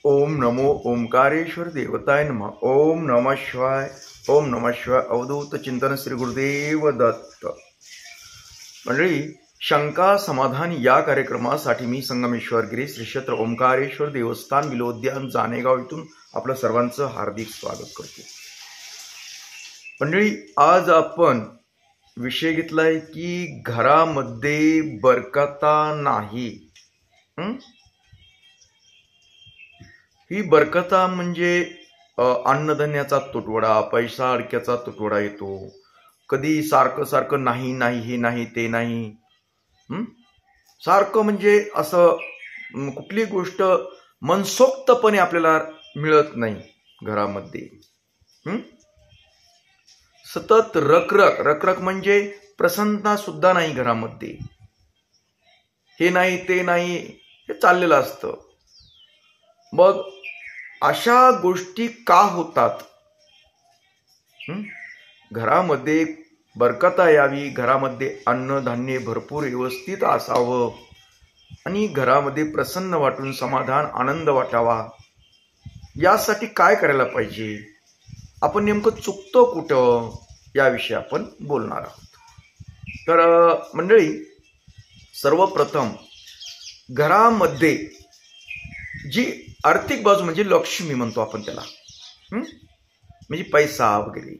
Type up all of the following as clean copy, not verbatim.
ओम नमो ओंकारेश्वर देवताय नमः. ओम नमः शिवाय. ओम नमः शिवाय. अवधूत चिंतन श्री गुरुदेव दत्त. मंडळी, शंका समाधान या कार्यक्रमासाठी मी संगमेश्वर गिरी श्री क्षेत्र ओंकारेश्वर देवस्थान विलोद्यान जानेगाव इथून आपलं सर्वांचं हार्दिक स्वागत करतो. मंडळी, आज आपण विषय घेतलाय की घरामध्ये बरकता नाही. ही बरकता म्हणजे अन्नधान्याचा तुटवडा, पैसा अडक्याचा तुटवडा येतो. कधी सारखं सारखं नाही नाही हे नाही ते नाही, सारखं म्हणजे असं कुठली गोष्ट मनसोक्तपणे आपल्याला मिळत नाही घरामध्ये. सतत रखरख रखरख म्हणजे प्रसन्नता सुद्धा नाही घरामध्ये. हे नाही ते नाही हे चाललेलं असतं. मग अशा गोष्टी का होतात? घरामध्ये बरकता यावी, घरामध्ये अन्नधान्य भरपूर व्यवस्थित असावं आणि घरामध्ये प्रसन्न वाटून समाधान आनंद वाटावा, यासाठी काय करायला पाहिजे, आपण नेमकं चुकतो कुठं, याविषयी आपण बोलणार आहोत. तर मंडळी, सर्वप्रथम घरामध्ये जी आर्थिक बाजू म्हणजे लक्ष्मी म्हणतो आपण त्याला, म्हणजे पैसा वगैरे,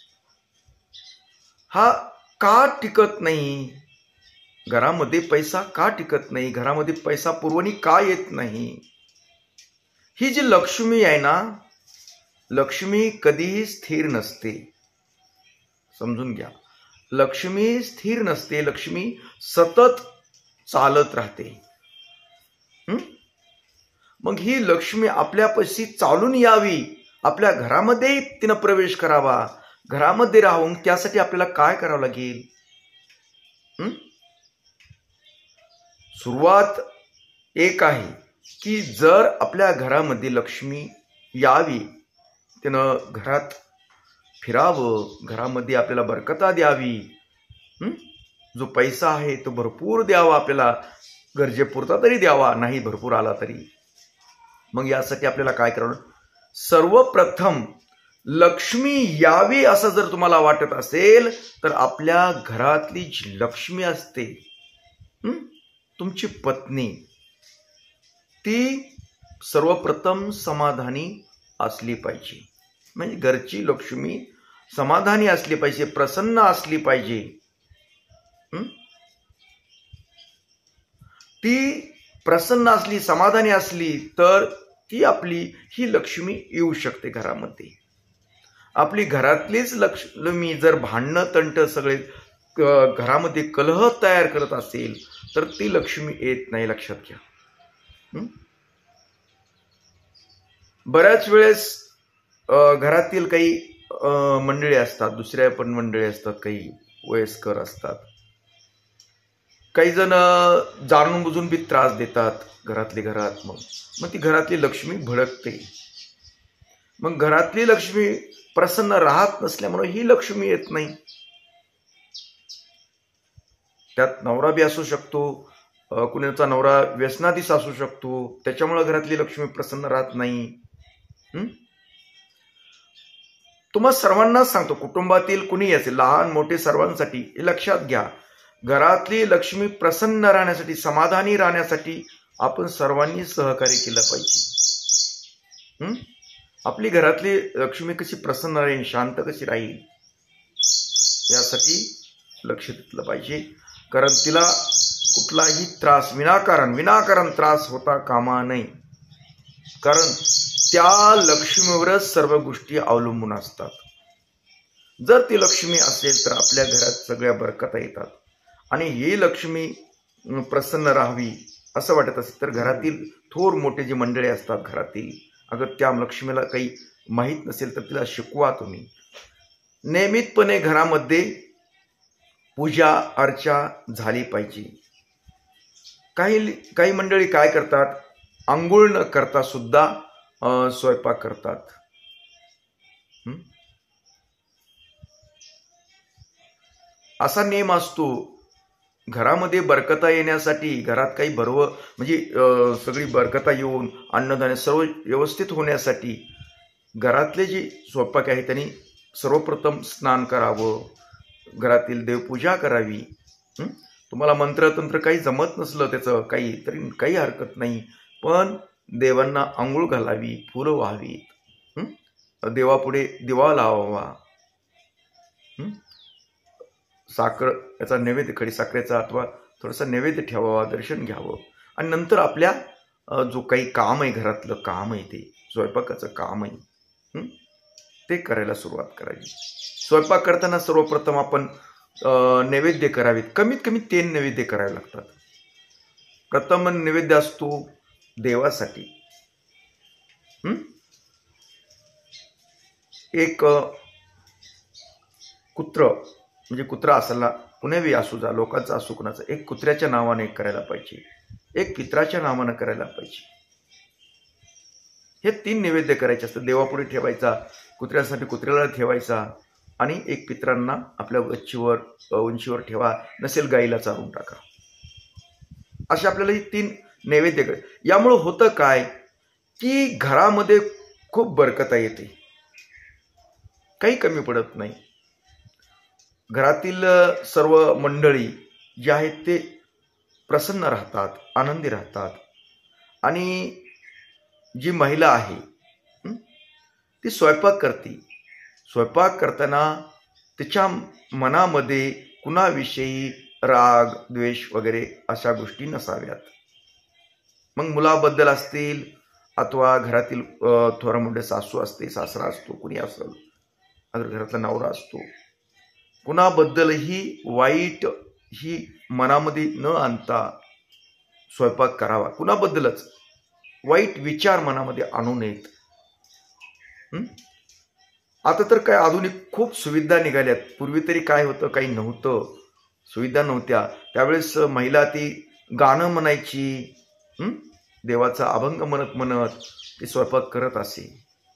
हा का टिकत नाही? घरामध्ये पैसा का टिकत नाही? घरामध्ये पैसा पुरवणी का येत नाही? ही जी लक्ष्मी आहे ना, लक्ष्मी कधीही स्थिर नसते. समजून घ्या, लक्ष्मी स्थिर नसते. लक्ष्मी सतत चालत राहते. मग ही लक्ष्मी आपल्यापाशी चालून यावी, आपल्या घरामध्ये तिनं प्रवेश करावा, घरामध्ये राहून त्यासाठी आपल्याला काय करावं लागेल? सुरुवात एक आहे की जर आपल्या घरामध्ये लक्ष्मी यावी, तिनं घरात फिरावं, घरामध्ये आपल्याला बरकता द्यावी, जो पैसा आहे तो भरपूर द्यावा, आपल्याला गरजेपुरता तरी द्यावा, नाही भरपूर आला तरी. मग यासाठी आपल्याला काय करावं? सर्वप्रथम लक्ष्मी यावी असं जर तुम्हाला वाटत असेल तर आपल्या घरातली जी लक्ष्मी असते, तुमची पत्नी, ती सर्वप्रथम समाधानी असली पाहिजे. म्हणजे घरची लक्ष्मी समाधानी असली पाहिजे, प्रसन्न असली पाहिजे. ती प्रसन्न असली, समाधानी असली तर ती आपली ही लक्ष्मी येऊ शकते घरामध्ये. आपली घरातलीच लक्ष्मी जर भांडणं तंट सगळे घरामध्ये कलह तयार करत असेल तर ती लक्ष्मी येत नाही, लक्षात घ्या. बऱ्याच वेळेस घरातील काही मंडळी असतात, दुसऱ्या पण मंडळी असतात, काही वयस्कर असतात, काही जण जाणून बुजून बी त्रास देतात घरातले घरात. मग ती घरातली लक्ष्मी भडकते. मग घरातली लक्ष्मी प्रसन्न राहत नसल्यामुळे ही लक्ष्मी येत नाही. त्यात नवरा बी असू शकतो, कुणाचा नवरा व्यसनाधीश असू शकतो, त्याच्यामुळे घरातली लक्ष्मी प्रसन्न राहत नाही. तुम्हा सर्वांनाच सांगतो, कुटुंबातील कुणी असेल, लहान मोठे सर्वांसाठी हे लक्षात घ्या, घरातली लक्ष्मी प्रसन्न राहण्यासाठी, समाधानी राहण्यासाठी आपण सर्वांनी सहकार्य केलं पाहिजे. आपली घरातली लक्ष्मी कशी प्रसन्न राहील, शांत कशी राहील, यासाठी लक्ष दिलं पाहिजे. कारण तिला कुठलाही त्रास विनाकारण त्रास होता कामा नये. कारण त्या लक्ष्मीवरच सर्व गोष्टी अवलंबून असतात. जर ती लक्ष्मी असेल तर आपल्या घरात सगळ्या बरकता येतात. आणि ही लक्ष्मी प्रसन्न राहावी असं वाटत असेल तर घरातील थोर मोठे जे मंडळी असतात घरातील, अगर त्या लक्ष्मीला काही माहीत नसेल तर तिला शिकवा तुम्ही. नियमितपणे घरामध्ये पूजा अर्चा झाली पाहिजे. काही मंडळी काय करतात, आंघोळ न करता सुद्धा स्वयंपाक करतात. असा नियम असतो घरामध्ये बरकता येण्यासाठी, घरात काही म्हणजे सगळी बरकता येऊन अन्नधान्य सर्व व्यवस्थित होण्यासाठी घरातले जे स्वयंपाक आहे त्यांनी सर्वप्रथम स्नान करावं, घरातील देवपूजा करावी. तुम्हाला मंत्रतंत्र काही जमत नसलं त्याचं काही तरी काही हरकत नाही, पण देवांना आंघोळ घालावी, फुलं व्हावीत, देवापुढे दिवा लावावा, साखर याचा नैवेद्य, खडी साखरेचा अथवा थोडासा नैवेद्य ठेवावा, दर्शन घ्यावं आणि नंतर आपल्या जो काही काम आहे, घरातलं काम आहे, ते स्वयंपाकाचं काम आहे ते करायला सुरुवात करावी. स्वयंपाक करताना सर्वप्रथम आपण नैवेद्य करावेत. कमीत कमी 3 नैवेद्य करावे लागतात. प्रथम नैवेद्य असतो देवासाठी. एक कुत्र, म्हणजे कुत्रा असायला कुणीही असू जा, लोकांचा असू कुणाचा, एक कुत्र्याच्या नावाने करायला पाहिजे, एक पित्राच्या नावानं करायला पाहिजे. हे 3 नैवेद्य करायचे असतात. देवापुढे ठेवायचा, कुत्र्यासाठी कुत्र्याला ठेवायचा आणि एक पित्रांना आपल्या उंचीवर ठेवा, नसेल गाईला चारून टाका. असे आपल्याला ही 3 नैवेद्य. यामुळे होतं काय की घरामध्ये खूप बरकता येते, काही कमी पडत नाही. घरातील सर्व मंडळी जे आहेत ते प्रसन्न राहतात, आनंदी राहतात. आणि जी महिला आहे ती स्वयंपाक करते. स्वयंपाक करताना तिच्या मनामध्ये कुणाविषयी राग, द्वेष वगैरे अशा गोष्टी नसाव्यात. मग मुलाबद्दल असतील अथवा घरातील थोर मोठे सासू असते, सासरा असतो, कुणी असेल, अगर घरातला नवरा असतो, कुणाबद्दलही वाईट ही मनामध्ये न आणता स्वयंपाक करावा. कुणाबद्दलच वाईट विचार मनामध्ये आणू नयेत. आता तर काय आधुनिक खूप सुविधा निघाल्यात. पूर्वी तरी काय होतं, काही नव्हतं, सुविधा नव्हत्या. त्यावेळेस महिला ती गाणं म्हणायची, देवाचा अभंग म्हणत म्हणत ती स्वयंपाक करत असे.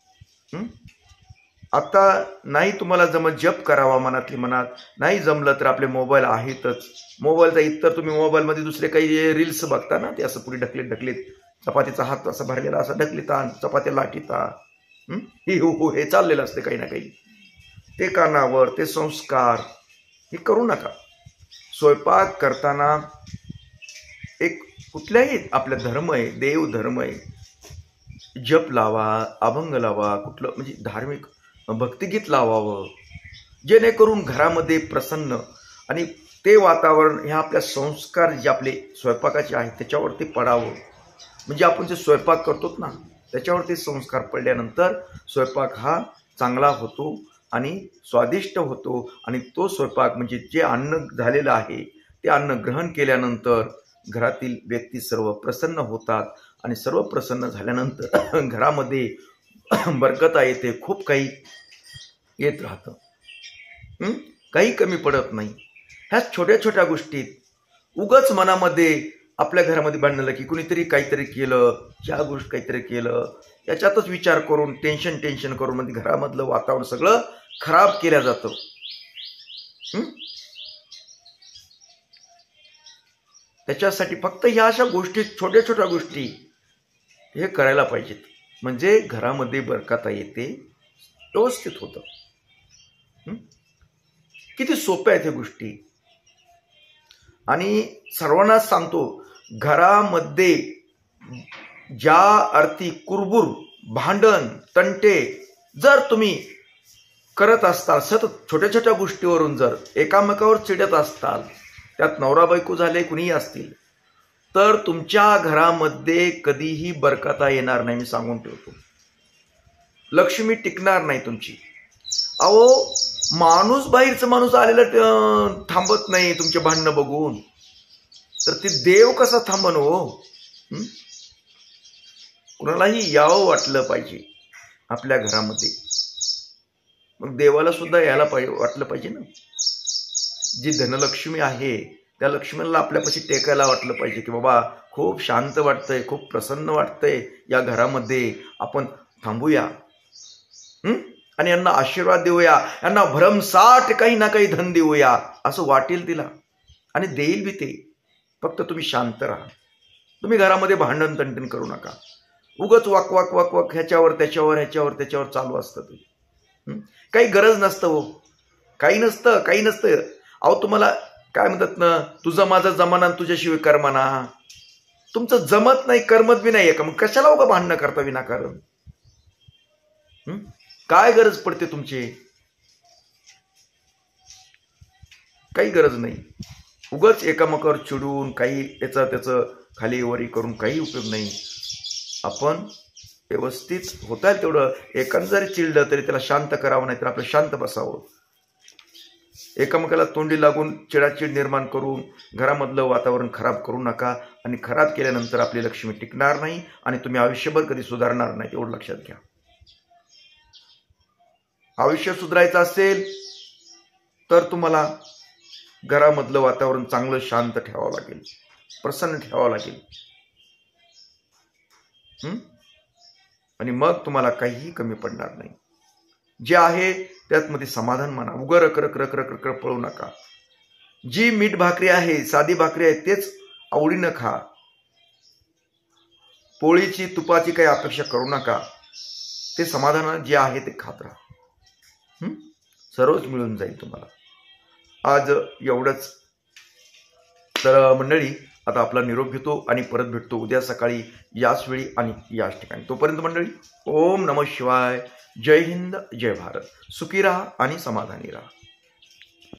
आता नाही तुम्हाला जमत, जप करावा मनातली मनात, नाही जमलं तर आपले मोबाईल आहेतच. मोबाईलचा इतर तुम्ही मोबाईलमध्ये दुसरे काही रील्स बघता ना, ते असं पुढे ढकलीत चपातीचा हात असा भरलेला असा ढकलीता, चपात्या लाटीता, हे चाललेलं असते काही ना काही. ते कानावर ते संस्कार हे करू नका. स्वयंपाक करताना एक कुठल्याही आपला धर्म आहे, देव धर्म आहे, जप लावा, अभंग लावा, कुठलं म्हणजे धार्मिक भक्तिगीत लावावं, जेणेकरून घरामध्ये प्रसन्न आणि ते वातावरण हे आपल्या संस्कार जे आपले स्वयंपाकाचे आहेत त्याच्यावरती पडावं. म्हणजे आपण जे स्वयंपाक करतो ना त्याच्यावरती संस्कार पडल्यानंतर स्वयंपाक हा चांगला होतो आणि स्वादिष्ट होतो. आणि तो स्वयंपाक म्हणजे जे अन्न झालेलं आहे ते अन्न ग्रहण केल्यानंतर घरातील व्यक्ती सर्व प्रसन्न होतात आणि सर्व प्रसन्न झाल्यानंतर घरामध्ये बरकता येते, खूप काही येत राहतं, काही कमी पडत नाही. ह्या छोट्या छोट्या गोष्टीत उगाच मनामध्ये आपल्या घरामध्ये बांधलं की कुणीतरी काहीतरी केलं, ज्या गोष्ट काहीतरी केलं याच्यातच विचार करून टेन्शन करून म्हणजे घरामधलं वातावरण सगळं खराब केलं जातं. त्याच्यासाठी फक्त ह्या अशा गोष्टी, छोट्या छोट्या गोष्टी हे करायला पाहिजेत, म्हणजे घरामध्ये बरकता येते, व्यवस्थित होतं. किती सोप्या आहेत ह्या गोष्टी. आणि सर्वांना सांगतो, घरामध्ये ज्या अर्थी कुरबुर, भांडण, तंटे जर तुम्ही करत असताल, सतत छोट्या छोट्या गोष्टीवरून जर एकामेकावर चिडत असताल, त्यात नवरा बायको झाले कुणीही असतील, तर तुमच्या घरामध्ये कधीही बरकता येणार नाही. मी सांगून ठेवतो, लक्ष्मी टिकणार नाही तुमची. अहो माणूस, बाहेरचं माणूस आलेलं थांबत नाही तुमचे भांडणं बघून, तर ते देव कसा थांबन हो. कुणालाही यावं वाटलं पाहिजे आपल्या घरामध्ये, मग देवाला सुद्धा यायला वाटलं पाहिजे ना. जी धनलक्ष्मी आहे त्या लक्ष्मीला आपल्यापाशी टेकायला वाटलं पाहिजे की बाबा खूप शांत वाटतंय, खूप प्रसन्न वाटतंय या घरामध्ये, आपण थांबूया आणि यांना आशीर्वाद देऊया, यांना भरमसाठ काही ना काही धन देऊया, असं वाटेल तिला. आणि देईल बी ते. फक्त तुम्ही शांत राहा. तुम्ही घरामध्ये भांडण तंटण करू नका. उगच वाक वाक वाक वाक ह्याच्यावर त्याच्यावर चालू असतं ते. काही गरज नसतं हो. काही नसतं. अहो तुम्हाला काय म्हणतात ना, तुझं माझं जमाना तुझ्याशिवाय कर्माना. तुमचं जमत नाही, करमत बी नाहीये का? मग कशाला उगा भांडणं करता विनाकारण? काय गरज पडते तुमची? काही गरज नाही. उगाच एकामेकावर चिडून काही त्याचं खाली वरी करून काही उपयोग नाही. आपण व्यवस्थित होता तेवढं एकानं जरी चिडलं तरी त्याला शांत करावं, नाही तर आपलं शांत बसावं. एकामेकाला तोंडी लागून चिडाचिड निर्माण करून घरामधलं वातावरण खराब करू नका. आणि खराब केल्यानंतर आपली लक्ष्मी टिकणार नाही आणि तुम्ही आयुष्यभर कधी सुधारणार नाही. एवढं लक्षात घ्या. आयुष्य सुधारायचं असेल तर तुम्हाला घरामधलं वातावरण चांगलं शांत ठेवावं लागेल, प्रसन्न ठेवावं लागेल. आणि मग तुम्हाला काहीही कमी पडणार नाही. जे आहे त्यात मध्ये समाधान माना. उगर रक पळू नका. जी मीठ भाकरी आहे, साधी भाकरी आहे, तेच आवडीनं खा. पोळीची तुपाची काही अपेक्षा करू नका. ते समाधान जे आहे ते खात राहा. सर्वच मिळून जाईल तुम्हाला. आज एवढंच. तर मंडळी, आता आपला निरोप घेतो आणि परत भेटतो उद्या सकाळी याच वेळी आणि याच ठिकाणी. तोपर्यंत मंडळी, ओम नमः शिवाय. जय हिंद, जय भारत. सुखी राहा आणि समाधानी राहा.